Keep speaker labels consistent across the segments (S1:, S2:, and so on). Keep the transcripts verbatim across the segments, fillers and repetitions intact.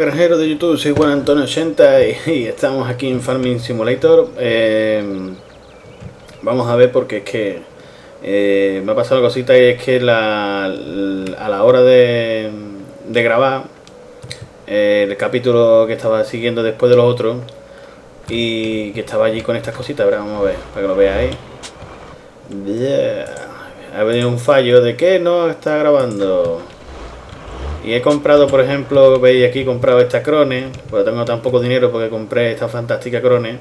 S1: granjero de YouTube, soy Juan Antonio ochenta y, y estamos aquí en Farming Simulator. eh, Vamos a ver porque es que eh, me ha pasado una cosita y es que la, la, a la hora de, de grabar eh, el capítulo que estaba siguiendo después de los otros y que estaba allí con estas cositas, ¿verdad? Vamos a ver, para que lo veáis. Yeah. Ha venido un fallo de que no está grabando. Y he comprado, por ejemplo, veis aquí, he comprado esta Krone, pues tengo tan poco dinero porque compré esta fantástica Krone.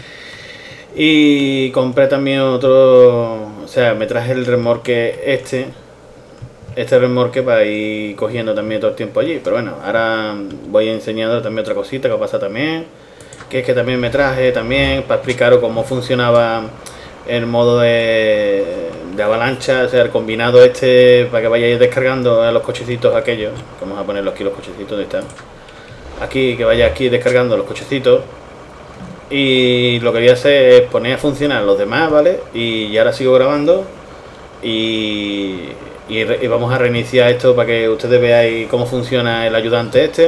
S1: Y compré también otro, o sea, me traje el remolque este, este remolque para ir cogiendo también todo el tiempo allí. Pero bueno, ahora voy enseñando también otra cosita que pasa también, que es que también me traje también para explicaros cómo funcionaba el modo de, de avalancha, o sea, el combinado este, para que vayáis descargando a los cochecitos aquellos. Vamos a ponerlo aquí, los cochecitos, ¿dónde están? Aquí, que vaya aquí descargando los cochecitos. Y lo que voy a hacer es poner a funcionar los demás, ¿vale? Y ahora sigo grabando y, y, y vamos a reiniciar esto para que ustedes veáis cómo funciona el ayudante este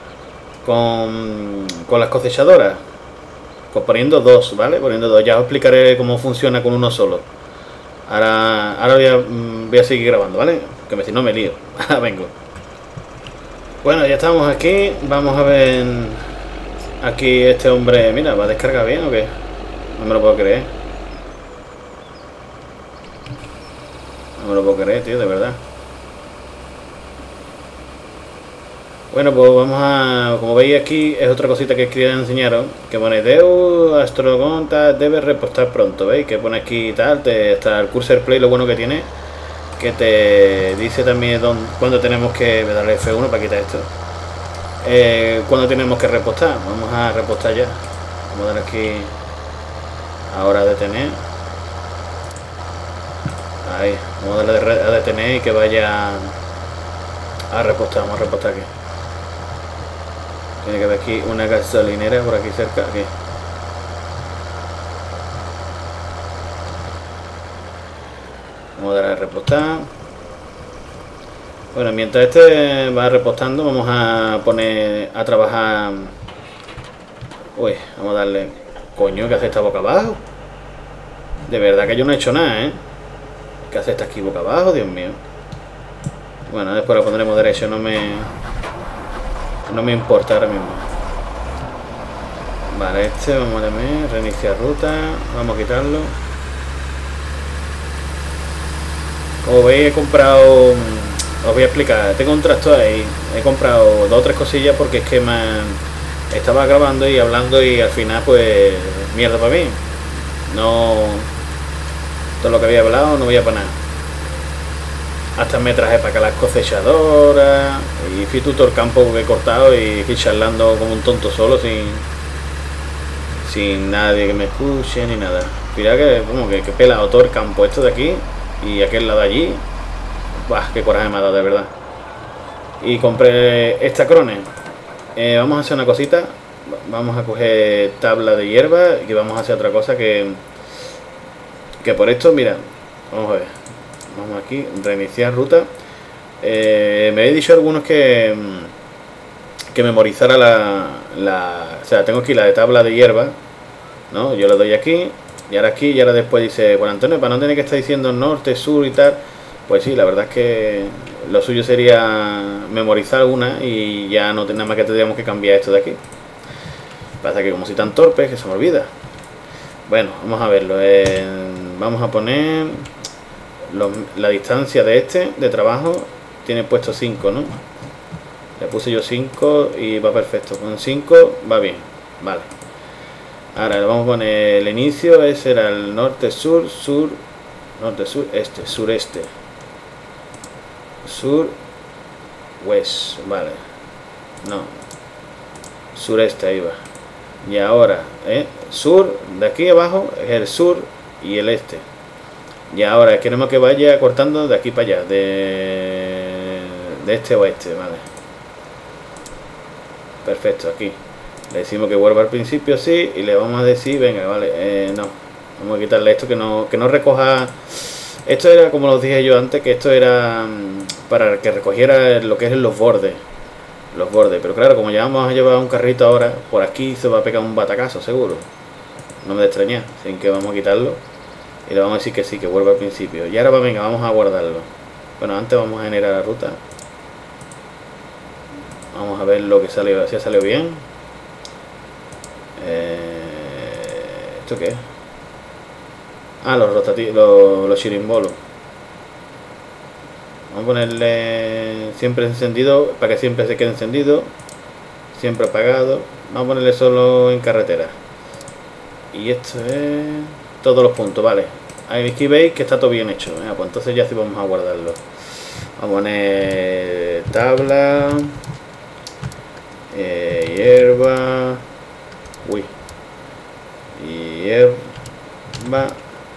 S1: con, con las cosechadoras. Pues poniendo dos, ¿vale? Poniendo dos. Ya os explicaré cómo funciona con uno solo. Ahora, ahora voy, a, voy a seguir grabando, ¿vale? Que si no me lío. Ahora vengo. Bueno, ya estamos aquí. Vamos a ver. Aquí este hombre, mira, ¿va a descargar bien o qué? No me lo puedo creer. No me lo puedo creer, tío, de verdad. Bueno, pues vamos a... Como veis aquí, es otra cosita que quería enseñaros. Que pone Deu, Astrogonta, debe repostar pronto, ¿veis? Que pone aquí y tal, te, está el Cursor Play, lo bueno que tiene, que te dice también dónde, cuándo tenemos que darle F uno para quitar esto. Eh, cuando tenemos que repostar, vamos a repostar ya. Vamos a dar aquí ahora a detener. Ahí, vamos a darle a detener y que vaya a repostar. Vamos a repostar aquí. Tiene que haber aquí una gasolinera por aquí cerca. Aquí. Vamos a dar a repostar. Bueno, mientras este va repostando, vamos a poner a trabajar. Uy, vamos a darle. Coño, ¿qué hace esta boca abajo? De verdad que yo no he hecho nada, ¿eh? ¿Qué hace esta aquí boca abajo? Dios mío. Bueno, después lo pondremos derecho, no me. No me importa ahora mismo. Vale, este vamos a también. Reiniciar ruta. Vamos a quitarlo. Como veis, he comprado. Os voy a explicar, tengo un tractor ahí, he comprado dos o tres cosillas porque es que me estaba grabando y hablando y al final pues mierda para mí. No, todo lo que había hablado no voy a para nada. Hasta me traje para acá las cosechadoras y fui todo el campo que he cortado y fui charlando como un tonto solo sin sin nadie que me escuche ni nada. Mira que como que, que pelado todo el campo esto de aquí y aquel lado de allí. Bah, qué coraje me ha dado, de verdad. Y compré esta Krone. Eh, vamos a hacer una cosita. Vamos a coger tabla de hierba y vamos a hacer otra cosa que que por esto, mira, vamos a ver. Vamos aquí, reiniciar ruta. Eh, me habéis dicho algunos que que memorizara la, la, o sea, tengo aquí la de tabla de hierba, ¿no? Yo le doy aquí y ahora aquí y ahora después dice, Juan Antonio, para no tener que estar diciendo norte, sur y tal. Pues sí, la verdad es que lo suyo sería memorizar una y ya no nada más que tendríamos que cambiar esto de aquí. Pasa que como soy tan torpe que se me olvida. Bueno, vamos a verlo. Eh, vamos a poner los, la distancia de este de trabajo. Tiene puesto cinco, ¿no? Le puse yo cinco y va perfecto. Con cinco va bien. Vale. Ahora le vamos a poner el inicio. Ese era el norte, sur, sur, norte, sur, este, sureste. Sur, west, vale. No. Sureste, ahí va. Y ahora, ¿eh? Sur, de aquí abajo es el sur y el este. Y ahora queremos que vaya cortando de aquí para allá, de, de este a oeste, vale. Perfecto, aquí. Le decimos que vuelva al principio así y le vamos a decir, venga, vale, eh, no. Vamos a quitarle esto que no, que no recoja. Esto era, como os dije yo antes, que esto era para que recogiera lo que es los bordes. los bordes. Pero claro, como ya vamos a llevar un carrito ahora, por aquí se va a pegar un batacazo, seguro. No me de extrañar, así que vamos a quitarlo. Y le vamos a decir que sí, que vuelva al principio. Y ahora va, venga, vamos a guardarlo. Bueno, antes vamos a generar la ruta. Vamos a ver lo que salió, si ha salido bien. Eh, ¿Esto qué es? Ah, los rotativos, los, los chirimbolos. Vamos a ponerle siempre encendido, para que siempre se quede encendido. Siempre apagado. Vamos a ponerle solo en carretera. Y esto es todos los puntos, vale. Aquí veis que está todo bien hecho. ¿eh? Pues entonces ya sí vamos a guardarlo. Vamos a poner tabla, eh, hierba, uy, hierba,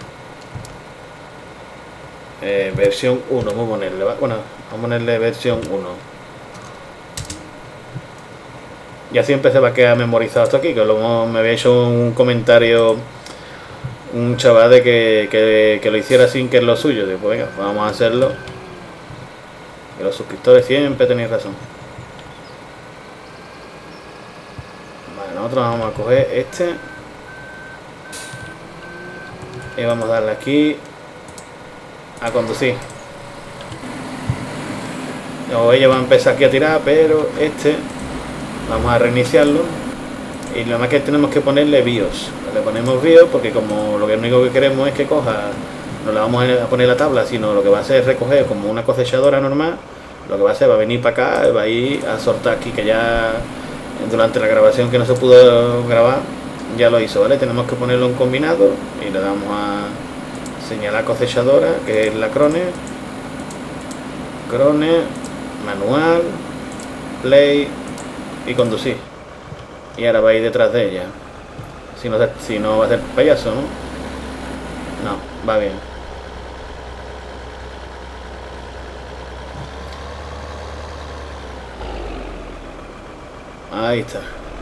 S1: eh, versión uno. Vamos a ponerle, bueno, vamos a ponerle versión uno. Y así empecé a quedar memorizado hasta aquí, que lo, me había hecho un comentario un chaval de que, que, que lo hiciera sin que es lo suyo. Digo, pues venga, vamos a hacerlo. Que los suscriptores siempre tenéis razón. Vale, nosotros vamos a coger este. Y vamos a darle aquí a conducir. O ella va a empezar aquí a tirar, pero este vamos a reiniciarlo. Y lo más que tenemos que ponerle BIOS. Le ponemos BIOS porque como lo único que queremos es que coja, no le vamos a poner la tabla, sino lo que va a hacer es recoger como una cosechadora normal. Lo que va a hacer va a venir para acá, va a ir a soltar aquí, que ya durante la grabación que no se pudo grabar ya lo hizo, ¿vale? Tenemos que ponerlo en combinado y le damos a señalar cosechadora, que es la Krone, Krone, manual, play y conducir. Y ahora va a ir detrás de ella. Si no, si no va a ser payaso, ¿no? No, va bien. Ahí está.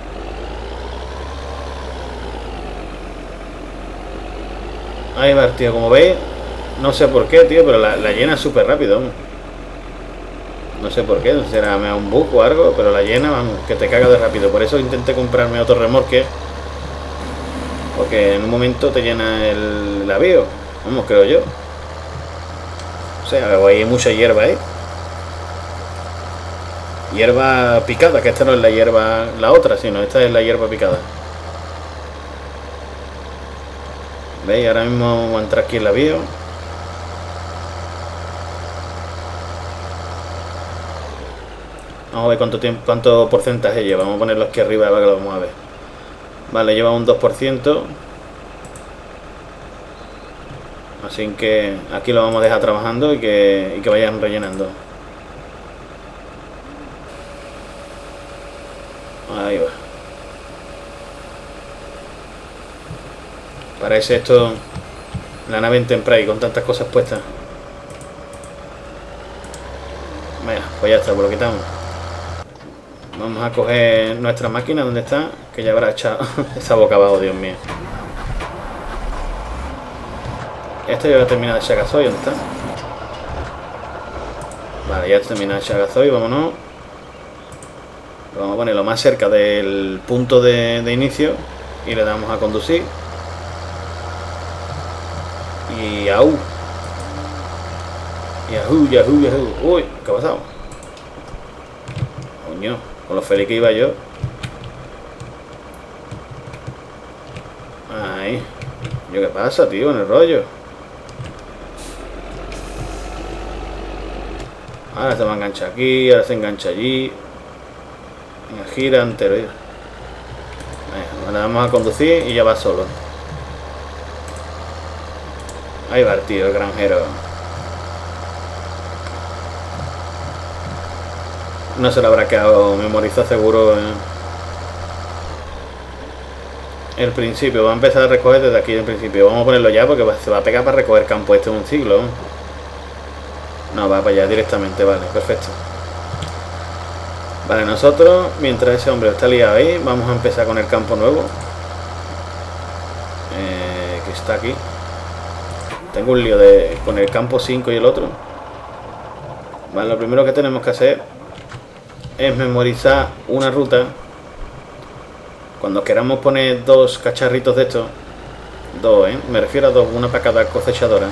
S1: Ahí va, tío. Como veis, no sé por qué, tío, pero la, la llena súper rápido. ¿no? no sé por qué, no sé si será un bug o algo, pero la llena, vamos, que te caga de rápido. Por eso intenté comprarme otro remolque, porque en un momento te llena el navío, vamos, creo yo. O sea, hay mucha hierba ahí. Hierba picada, que esta no es la hierba, la otra, sino esta es la hierba picada. ¿Veis? Ahora mismo vamos a entrar aquí en la bio. Vamos a ver cuánto tiempo, cuánto porcentaje lleva. Vamos a ponerlo aquí arriba para que lo vamos a ver. Vale, lleva un dos por ciento. Así que aquí lo vamos a dejar trabajando y que, y que vayan rellenando. Ahí va. Parece esto la nave Enterprise con tantas cosas puestas. Venga, pues ya está, pues lo quitamos. Vamos a coger nuestra máquina, ¿dónde está? Que ya habrá echado esa boca abajo, Dios mío. Esto ya va a terminar de echar gasoil, ¿dónde está? Vale, ya termina de echar gasoil, vámonos. Lo vamos a poner lo más cerca del punto de, de inicio y le damos a conducir. Y aú. Yahoo, yahoo, yahoo. Uy, ¿qué ha pasado? Coño, con lo feliz que iba yo. Ay, ¿yo qué pasa, tío, en el rollo? Ahora se va a enganchar aquí, ahora se engancha allí. Venga, gira entero. Venga, le damos a conducir y ya va solo. Ahí va el tío, el granjero. No se lo habrá quedado memorizado seguro eh. El principio. Va a empezar a recoger desde aquí el principio. Vamos a ponerlo ya porque se va a pegar para recoger campo este en un siglo. No, va para allá directamente, vale, perfecto. Vale, nosotros, mientras ese hombre está liado ahí, vamos a empezar con el campo nuevo. Eh, que está aquí. Tengo un lío de, con el campo cinco y el otro. Vale, lo primero que tenemos que hacer es memorizar una ruta. Cuando queramos poner dos cacharritos de estos, dos, ¿eh? Me refiero a dos, una para cada cosechadora.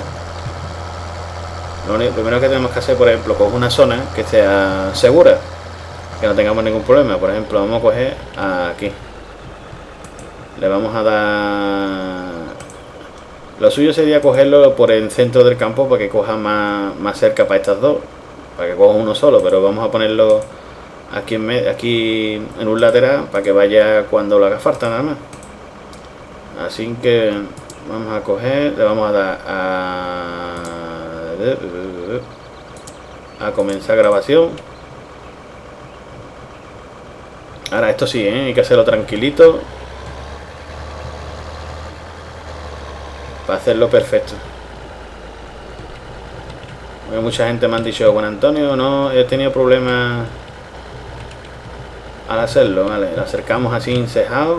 S1: Lo único, primero que tenemos que hacer, por ejemplo, coger una zona que sea segura, que no tengamos ningún problema. Por ejemplo, vamos a coger aquí. Le vamos a dar... Lo suyo sería cogerlo por el centro del campo para que coja más, más cerca para estas dos, para que coja uno solo, pero vamos a ponerlo aquí en, me, aquí en un lateral para que vaya cuando lo haga falta nada más. Así que vamos a coger, le vamos a dar a, a comenzar grabación. Ahora esto sí, ¿eh? Hay que hacerlo tranquilito para hacerlo perfecto. Porque mucha gente me han dicho, Juan Antonio, no he tenido problemas al hacerlo, vale, lo acercamos así encejado.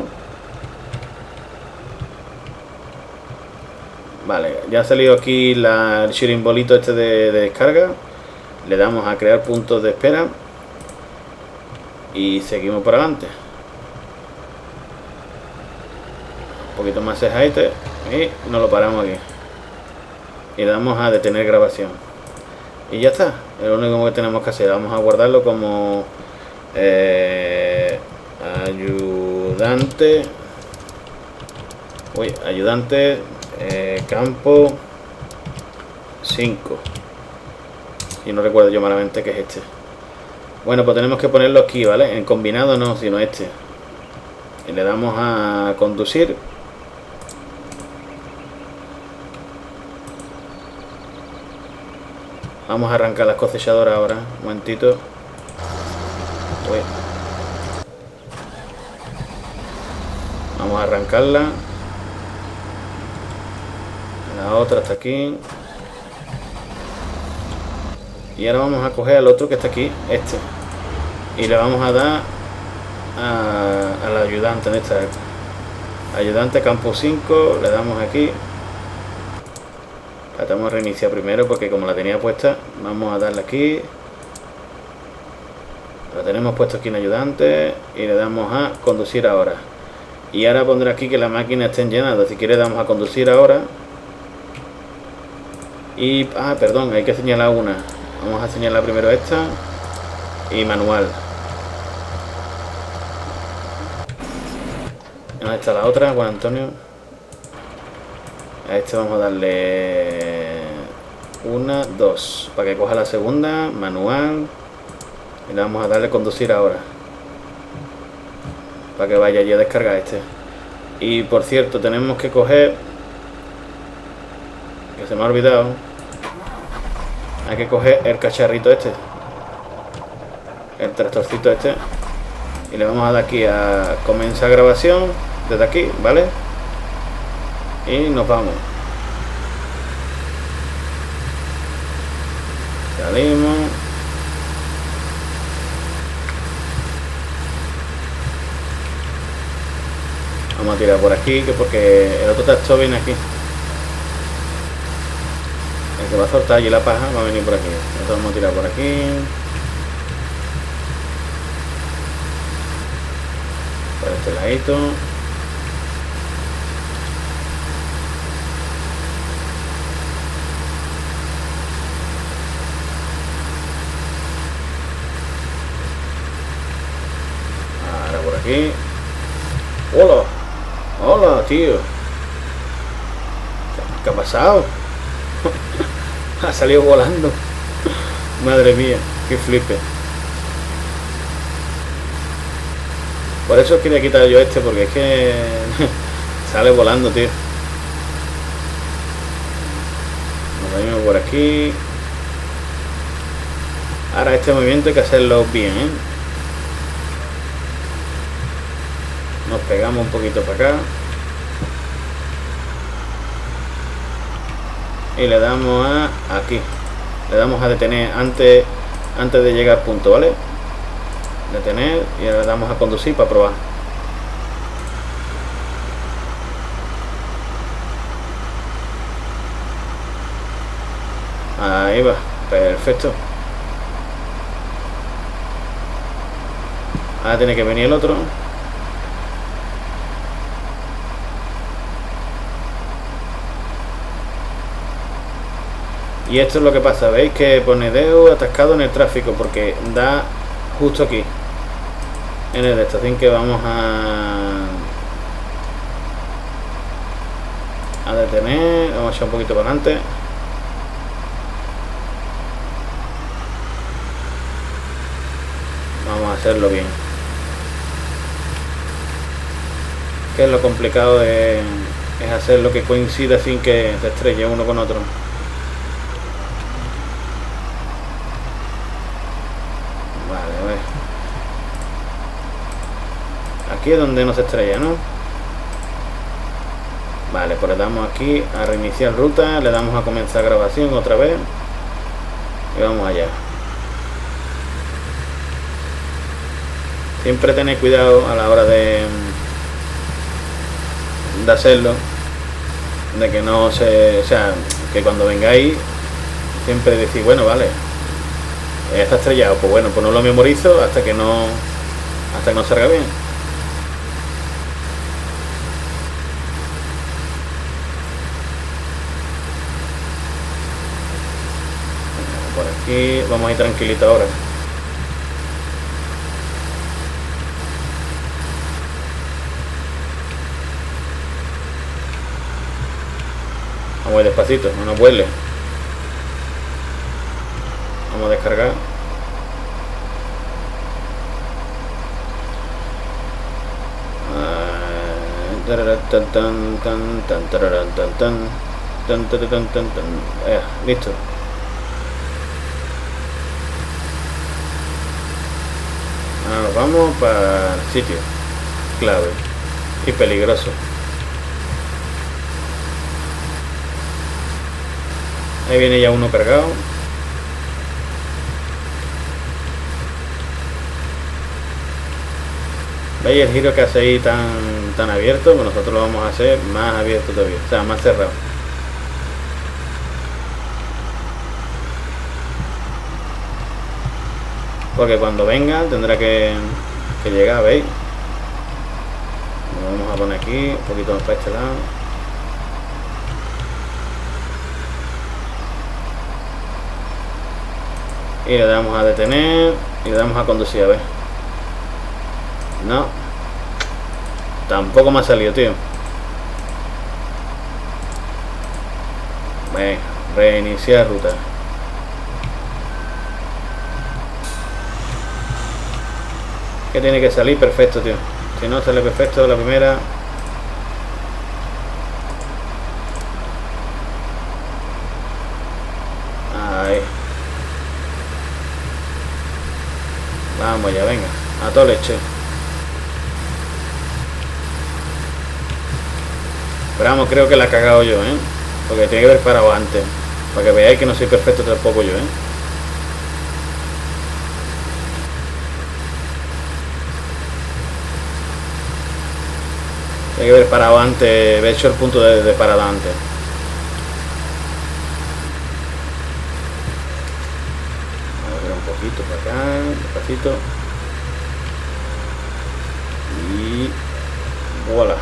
S1: Vale, ya ha salido aquí la, el chirimbolito este de, de descarga. Le damos a crear puntos de espera y seguimos por adelante. Un poquito más cejaite y nos lo paramos aquí y le damos a detener grabación y ya está. Es lo único que tenemos que hacer. Vamos a guardarlo como eh, ayudante uy, ayudante eh, campo cinco, y no recuerdo yo malamente que es este. Bueno, pues tenemos que ponerlo aquí, ¿vale? En combinado no, sino este. Y le damos a conducir. Vamos a arrancar las cosechadoras ahora. Un momentito. Uy. Vamos a arrancarla. La otra está aquí. Y ahora vamos a coger al otro que está aquí, este. Y le vamos a dar a, al ayudante en esta. Ayudante campo cinco. Le damos aquí. La tenemos que reiniciar primero porque como la tenía puesta, vamos a darle aquí. La tenemos puesto aquí en ayudante y le damos a conducir ahora. Y ahora pondré aquí que la máquina esté llenada. Si quiere damos a conducir ahora. Y, ah, perdón, hay que señalar una. Vamos a señalar primero esta y manual. ¿Dónde está la otra, Juan Antonio? A este vamos a darle una, dos, para que coja la segunda, manual. Y le vamos a darle conducir ahora, para que vaya ya a descargar este. Y por cierto, tenemos que coger, que se me ha olvidado, hay que coger el cacharrito este, el tractorcito este, y le vamos a dar aquí a comenzar grabación desde aquí, ¿vale? Y nos vamos. Salimos. Vamos a tirar por aquí, que porque el otro tractor viene aquí. El que va a soltar allí la paja va a venir por aquí. Entonces vamos a tirar por aquí. Por este ladito. Ahora por aquí. Hola. Hola, tío. ¿Qué ha pasado? Ha salido volando. Madre mía, qué flipe. Por eso quería quitar yo este, porque es que sale volando, tío. Nos venimos por aquí. Ahora este movimiento hay que hacerlo bien, ¿eh? Nos pegamos un poquito para acá. Y le damos a aquí. Le damos a detener antes, antes de llegar al punto, ¿vale? Detener y ahora le damos a conducir para probar. Ahí va, perfecto. Ahora tiene que venir el otro. Y esto es lo que pasa, veis que pone Deu atascado en el tráfico porque da justo aquí en el estación que vamos a a detener. Vamos a echar un poquito para adelante. Vamos a hacerlo bien. Que es lo complicado de, es hacer lo que coincida sin que se estrelle uno con otro. Aquí es donde no se estrella, ¿no? Vale, pues le damos aquí a reiniciar ruta, le damos a comenzar grabación otra vez y vamos allá. Siempre tener cuidado a la hora de, de hacerlo, de que no se, o sea, que cuando vengáis siempre decís, bueno, vale, ya está estrellado, pues bueno, pues no lo memorizo hasta que no, hasta que no salga bien. Por aquí vamos a ir tranquilito ahora. Vamos a ir despacito, no nos vuele. Vamos a descargar. Listo. Ahora nos vamos para el sitio clave y peligroso. Ahí viene ya uno cargado. ¿Veis el giro que hace ahí tan, tan abierto? Pues nosotros lo vamos a hacer más abierto todavía, o sea, más cerrado. Porque cuando venga tendrá que, que llegar, ¿veis? Lo vamos a poner aquí, un poquito más para este lado. Y le damos a detener y le damos a conducir, a ver. No. Tampoco me ha salido, tío. Venga, reiniciar ruta. Que tiene que salir perfecto, tío. Si no sale perfecto la primera. Ahí. Vamos ya, venga. A toda leche. Pero vamos, creo que la he cagado yo, ¿eh? Porque tiene que haber parado antes. Para que veáis que no soy perfecto tampoco yo, ¿eh? Tiene que haber parado antes, haber hecho el punto de, de parada antes. Vamos a ver un poquito para acá, despacito. Y voilà.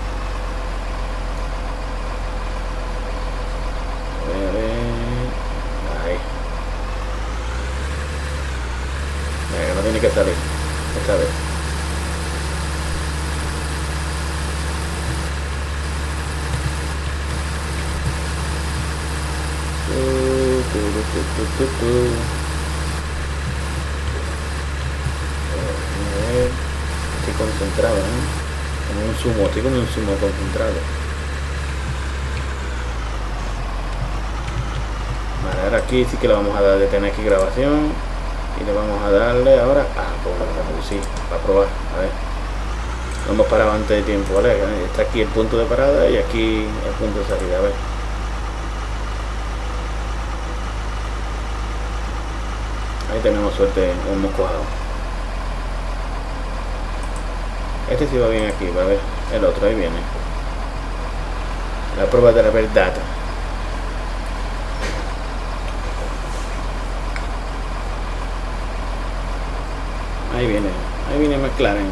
S1: Tiene que salir esta vez. Estoy concentrado, ¿eh? Como un zumo, estoy como un zumo concentrado. Vale, ahora aquí sí que le vamos a dar detener aquí grabación. Y le vamos a darle ahora a sí, para probar, a ver. Lo hemos parado antes de tiempo, ¿vale? Está aquí el punto de parada y aquí el punto de salida, a ver. Ahí tenemos suerte, hemos cojado. Este sí va bien aquí, va a ver. El otro, ahí viene. La prueba de la verdad. Ahí viene. Ahí viene McLaren.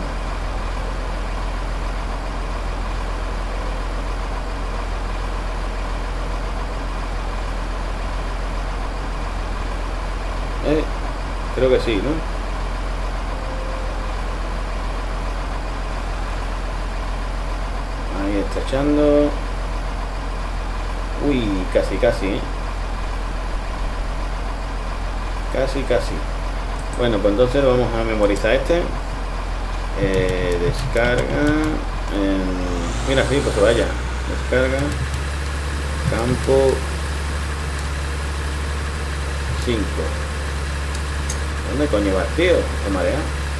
S1: Eh, creo que sí, ¿no? Ahí está echando. Uy, casi, casi, ¿eh? Casi, casi. Bueno, pues entonces vamos a memorizar este. Eh, descarga. Eh, mira, sí, pues que vaya. Descarga. Campo cinco. ¿Dónde coño vas, tío? ¿Te marea?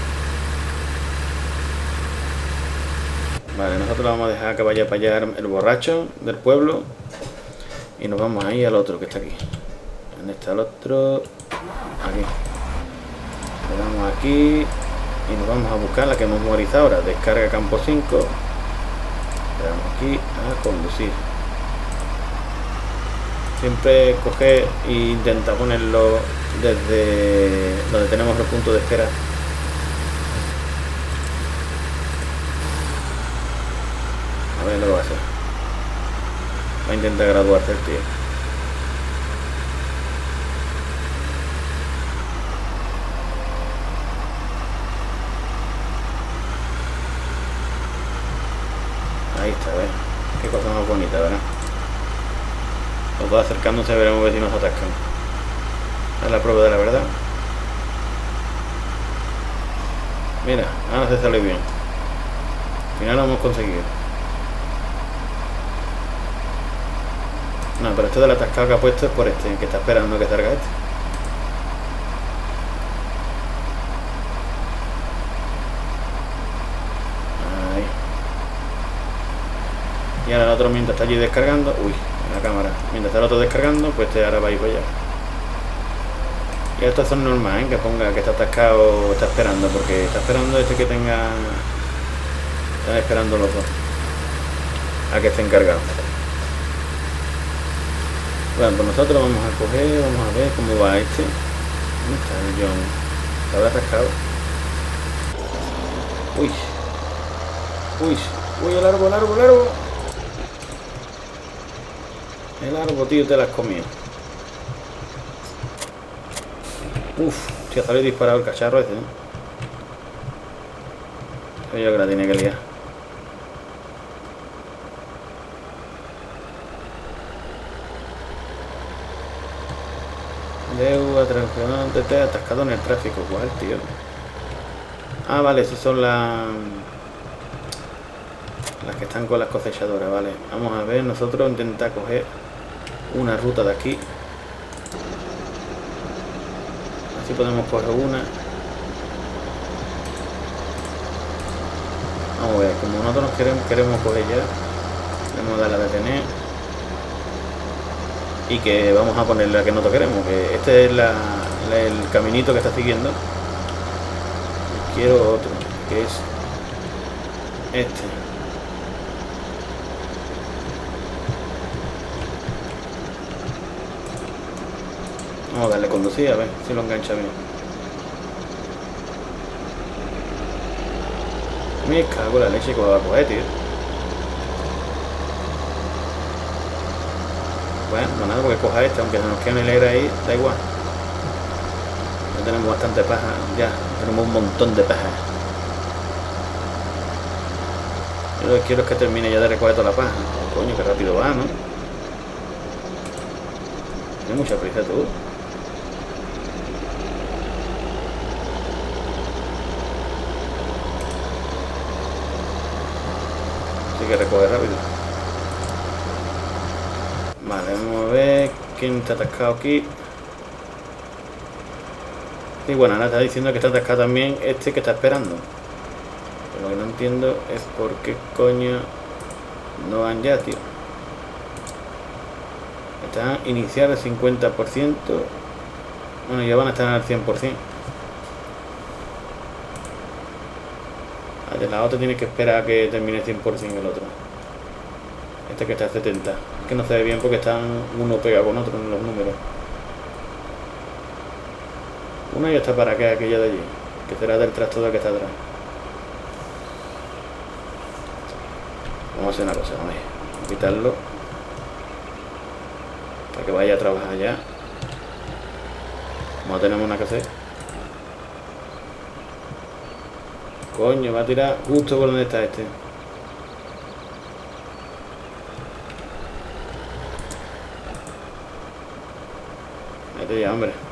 S1: Vale, nosotros vamos a dejar que vaya para allá el borracho del pueblo. Y nos vamos ahí al otro que está aquí. ¿Dónde está el otro? Aquí. Le damos aquí. Y nos vamos a buscar la que hemos memorizado ahora. Descarga campo cinco. Le damos aquí a conducir. Siempre coger e intentar ponerlo desde donde tenemos el punto de espera. A ver lo que va a hacer. Va a intentar graduarse el tío. Ahí está, ¿ves? Qué cosa más bonita, ¿verdad? Los dos acercándose, veremos ver si nos atascan. Es la prueba de la verdad. Mira, ahora se sale bien. Al final lo hemos conseguido. No, pero esto del atascado que ha puesto es por este, que está esperando que salga este. Ahí. Y ahora el otro, mientras está allí descargando, uy, en la cámara, mientras está el otro descargando, pues este ahora va a ir para allá. Y estos son normales, ¿eh? Que ponga que está atascado o está esperando, porque está esperando este que tenga... Están esperando los dos a que esté encargado. Bueno, pues nosotros vamos a coger, vamos a ver cómo va este. ¿Dónde está el John? ¿Se habrá atascado? Uy. Uy. Uy, el árbol, el árbol, el árbol. El árbol, tío, te la has comido. Uf, si ha salido disparado el cacharro ese, ¿eh? Yo que la tiene que liar. Deuda, atracción, T T, atascado en el tráfico. ¿Cuál, tío? Ah, vale, esas son las... Las que están con las cosechadoras, vale. Vamos a ver, nosotros intentar coger una ruta de aquí. Así podemos coger una. Vamos a ver, como nosotros nos queremos, queremos coger ya. Queremos darle a detener. Y que vamos a ponerle la que nosotros queremos, que este es la, la, el caminito que está siguiendo. Quiero otro, que es este. Vamos a darle conducir a ver si lo engancha bien. Me cago en la leche que va a coger, tío. Bueno, no nada, porque coja este, aunque se nos quede una hilera ahí, da igual. Ya tenemos bastante paja, ya, tenemos un montón de paja. Yo lo que quiero es que termine ya de recoger toda la paja. Oh, coño, qué rápido va, ¿no? Tiene mucha prisa tú. Así que recoge rápido. Vale, vamos a ver quién está atascado aquí. Y bueno, ahora está diciendo que está atascado también este que está esperando. Pero lo que no entiendo es por qué coño no van ya, tío. Están iniciar al cincuenta por ciento. Bueno, ya van a estar al cien por ciento. De la otra tiene que esperar a que termine cien por ciento el otro. Este que está a setenta. Es que no se ve bien porque están uno pegado con otro en los números. Una ya está para acá, aquella de allí. Que será del tractor que está atrás. Vamos a hacer una cosa, vamos a quitarlo. Para que vaya a trabajar ya. No tenemos nada que hacer. Coño, va a tirar justo por donde está este. Vete ya, hombre.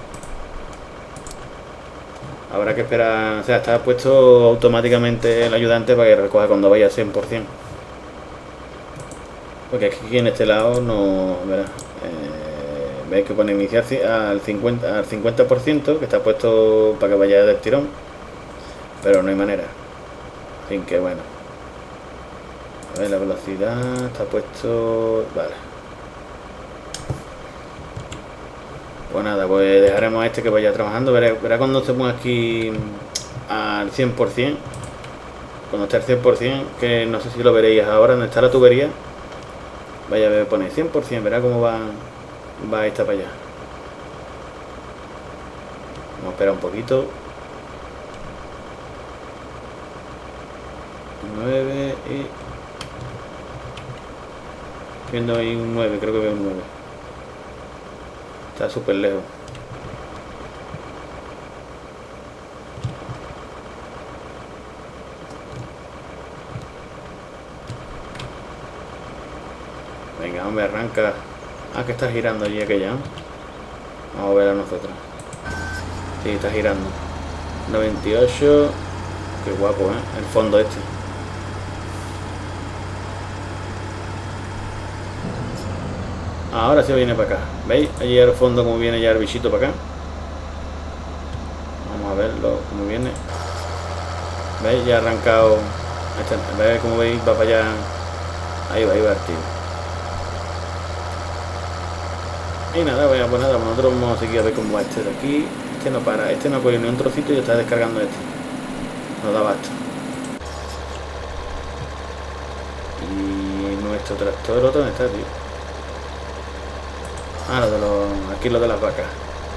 S1: Habrá que esperar. O sea, está puesto automáticamente el ayudante para que recoja cuando vaya a cien por cien. Porque aquí en este lado no... Verá, eh, veis que pone iniciar al cincuenta, al cincuenta por ciento, que está puesto para que vaya del tirón. Pero no hay manera. Así que bueno. A ver, la velocidad está puesto... Vale. Pues nada, pues dejaremos a este que vaya trabajando. Verá, verá cuando estemos aquí al cien por cien. Cuando esté al cien por cien, que no sé si lo veréis ahora, donde está la tubería. Vaya a ver, pone cien por cien, verá cómo va, va esta para allá. Vamos a esperar un poquito. nueve y... Viendo ahí un nueve, creo que veo un nueve. Está súper lejos. Venga, hombre, arranca. Ah, que está girando allí aquella. Vamos a ver a nosotros. Sí, está girando. noventa y ocho. Qué guapo, ¿eh? El fondo este. Ahora sí viene para acá. ¿Veis? Allí al fondo como viene ya el bichito para acá. Vamos a verlo como viene. ¿Veis? Ya ha arrancado. ¿Veis cómo veis? Va para allá. Ahí va, ahí va el tío. Y nada, pues nada, nosotros vamos a seguir a ver cómo va este de aquí. Este no para, este no ha cogido ni un trocito y ya está descargando este. No da basta. Y nuestro tractor, ¿otro dónde está, tío? Ah, lo de los... aquí lo de las vacas.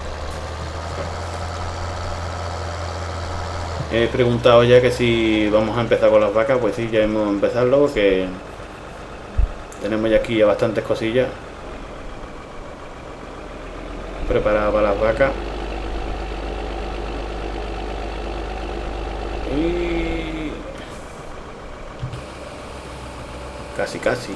S1: He preguntado ya que si vamos a empezar con las vacas. Pues sí, ya hemos empezado porque tenemos ya aquí ya bastantes cosillas preparadas para las vacas. Y... casi casi.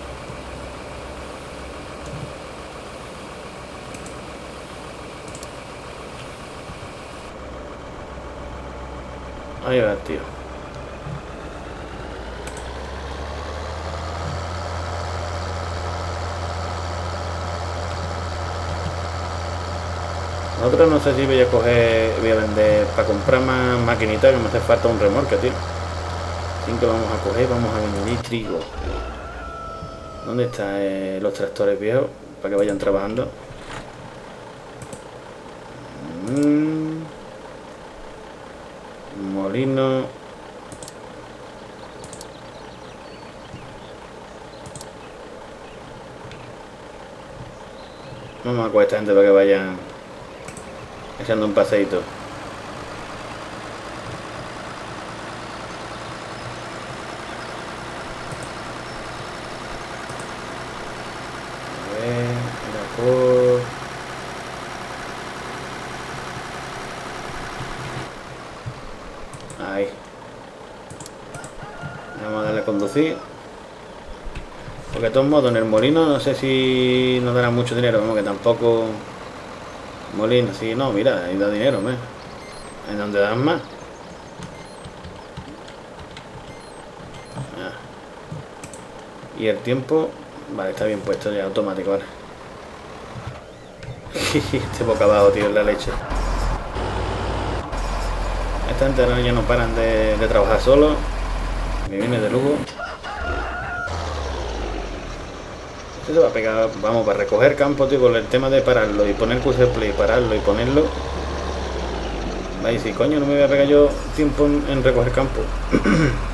S1: Ahí va, tío. Nosotros no sé si voy a coger, voy a vender para comprar más maquinitas, que me hace falta un remolque, tío. Así que vamos a coger, vamos a vender trigo. ¿Dónde están eh, los tractores viejos? Para que vayan trabajando. Mm. Molino. Vamos a coger esta gente para que vayan echando un paseíto. A ver, era por... ahí. Vamos a darle a conducir. Porque de todos modos en el molino no sé si nos dará mucho dinero, vamos, que tampoco... Molino, sí, no, mira, ahí da dinero, ¿ves? En donde dan más. Ah. Y el tiempo, vale, está bien puesto ya, automático, vale. Este boca abajo, tío, es la leche. Esta gente ahora ya no paran de, de trabajar solo. Me viene de lujo. Este se va a pegar, vamos, para recoger campo, tío, con el tema de pararlo y poner Q C Play, pararlo y ponerlo. Va a decir, coño, no me voy a pegar yo tiempo en, en recoger campo.